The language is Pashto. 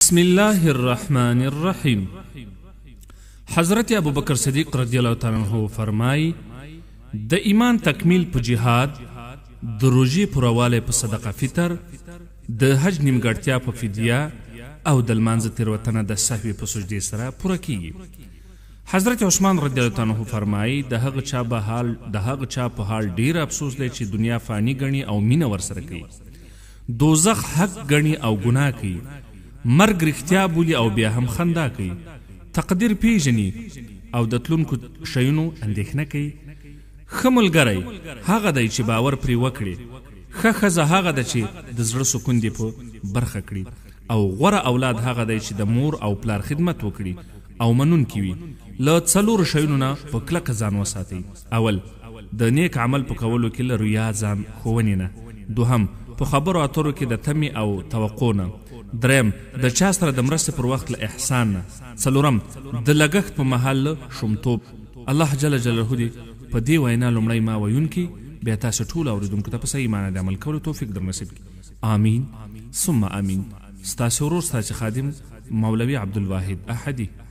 بسم الله الرحمن الرحیم. حضرت ابوبکر صدیق رضی الله تعالی عنہ فرمای د ایمان تکمیل په جهاد، د روژې پوروالی په صدقه فطر، د حج نیمګړتیا په فدیه او د لمانځه تېروتنه د سهوې په سجدې سره پوره کیږي. حضرت عثمان رضی الله تعالی عنہ فرمای د هغه چا په حال ډیر افسوس دی چې دنیا فانی ګڼي او مینه ورسره کوي، دوزخ حق ګڼي او ګناه کوي، مرګ رښتیا بولي او بیا هم خندا کوي، تقدیر پیژني او د تلونکو شیونو اندېښنه کوي. ښه ملګری هغه دی چې باور پرې وکړي، ښه ښځه هغه ده چې د زړه سکون دې په برخه کړي، او غوره اولاد هغه دی چې د مور او پلار خدمت وکړي او منونکي وي. له څلورو شیونو نه په کلکه ځان وساتئ. اول، د نیک عمل په کولو کې له ریا ځان ښوونې نه. دوهم، په خبرو اترو کې د تمې او توقع نه. دریم، د چا سره د مرستې پر وخت له احسان نه. څلورم، د لګښت په مهال له شومتوب. الله جل جلاله دې په دې وینا لومړی ما ویونکي بیا تاسو ټول اورېدونکو ته په صحیح معنی د عمل کولو توفیق در نصیب کړي. آمین ثم آمین. ستاسو ورور ستاسو خادم مولوي عبدالواحد احدي.